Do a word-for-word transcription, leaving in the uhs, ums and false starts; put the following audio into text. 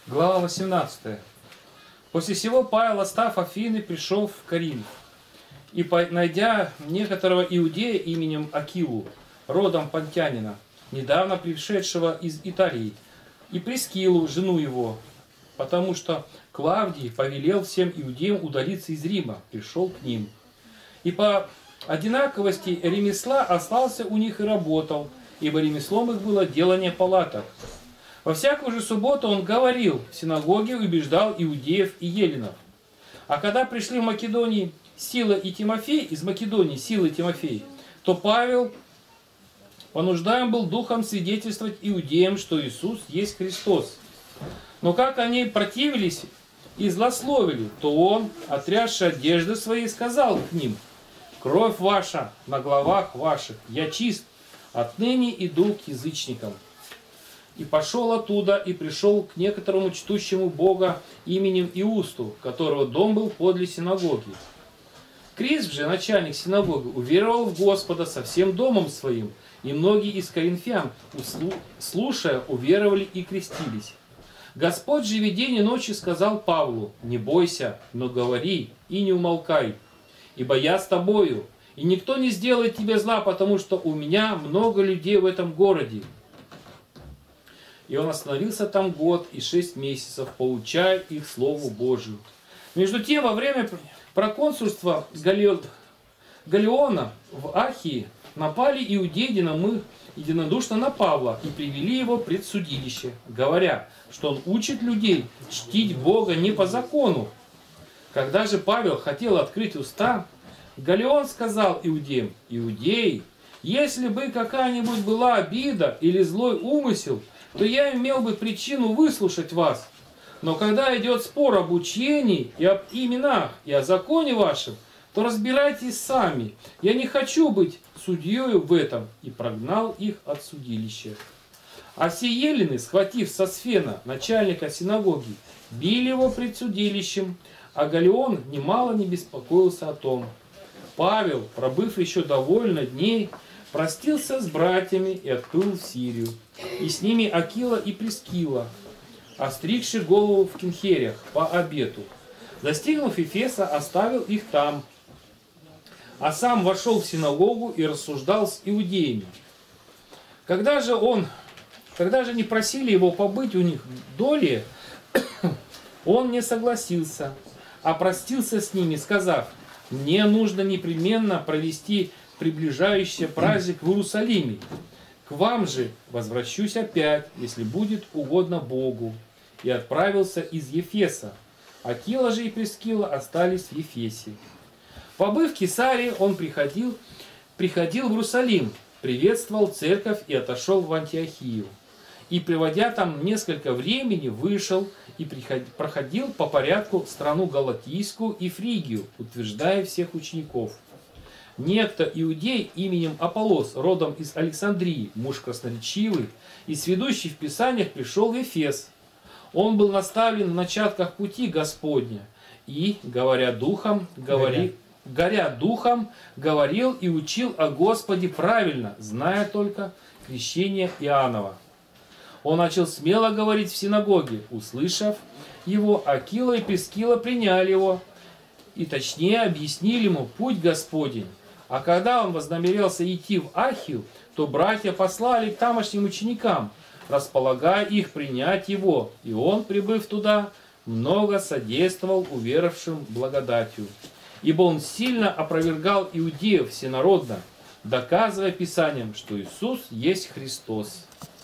Глава восемнадцатая. После сего Павел, отстав Афины, пришел в Коринф. И, найдя некоторого иудея именем Акилу, родом понтянина, недавно пришедшего из Италии, и Прискилу, жену его, потому что Клавдий повелел всем иудеям удалиться из Рима, пришел к ним. И по одинаковости ремесла остался у них и работал, ибо ремеслом их было делание палаток. Во всякую же субботу он говорил в синагоге, убеждал иудеев и еленов. А когда пришли в Македонии Сила и Тимофей, из Македонии Сила и Тимофей, то Павел понуждаем был духом свидетельствовать иудеям, что Иисус есть Христос. Но как они противились и злословили, то он, отрясши одежды свои, сказал к ним: «Кровь ваша на головах ваших, я чист, отныне иду к язычникам». И пошел оттуда, и пришел к некоторому чтущему Бога именем Иусту, которого дом был подле синагоги. Крисп же, начальник синагоги, уверовал в Господа со всем домом своим, и многие из коринфян, слушая, уверовали и крестились. Господь же в видении ночи сказал Павлу: «Не бойся, но говори и не умолкай, ибо я с тобою, и никто не сделает тебе зла, потому что у меня много людей в этом городе». И он остановился там год и шесть месяцев, поучая их Слову Божию. Между тем, во время проконсульства Галлиона в Ахии напали иудеи единодушно на Павла и привели его пред судилище, говоря, что он учит людей чтить Бога не по закону. Когда же Павел хотел открыть уста, Галлион сказал иудеям: «Иудеи, если бы какая-нибудь была обида или злой умысел, то я имел бы причину выслушать вас. Но когда идет спор об учении и об именах и о законе вашем, то разбирайтесь сами. Я не хочу быть судьей в этом». И прогнал их от судилища. А все елены, схватив Сосфена, начальника синагоги, били его пред судилищем, а Галлион немало не беспокоился о том. Павел, пробыв еще довольно дней, простился с братьями и отплыл в Сирию. И с ними Акила и Прискила, остригши голову в Кинхериях по обету. Достигнув Ефеса, оставил их там, а сам вошел в синагогу и рассуждал с иудеями. Когда же он, когда же не просили его побыть у них долее, он не согласился, а простился с ними, сказав: «Мне нужно непременно провести приближающийся праздник в Иерусалиме. К вам же возвращусь опять, если будет угодно Богу». И отправился из Ефеса. Акила же и Прискила остались в Ефесе. Побыв в Кесарии, он приходил, приходил в Иерусалим, приветствовал церковь и отошел в Антиохию. И, приводя там несколько времени, вышел и приходил, проходил по порядку страну Галатийскую и Фригию, утверждая всех учеников. Некто иудей именем Аполлос, родом из Александрии, муж красноречивый и сведущий в Писаниях, пришел в Эфес. Он был наставлен в начатках пути Господня и, говоря духом, говори, горя духом, говорил и учил о Господе правильно, зная только крещение Иоаннова. Он начал смело говорить в синагоге. Услышав его, Акила и Прискила приняли его и точнее объяснили ему путь Господень. А когда он вознамерялся идти в Ахию, то братья послали к тамошним ученикам, располагая их принять его, и он, прибыв туда, много содействовал уверовавшим благодатью. Ибо он сильно опровергал иудеев всенародно, доказывая Писанием, что Иисус есть Христос.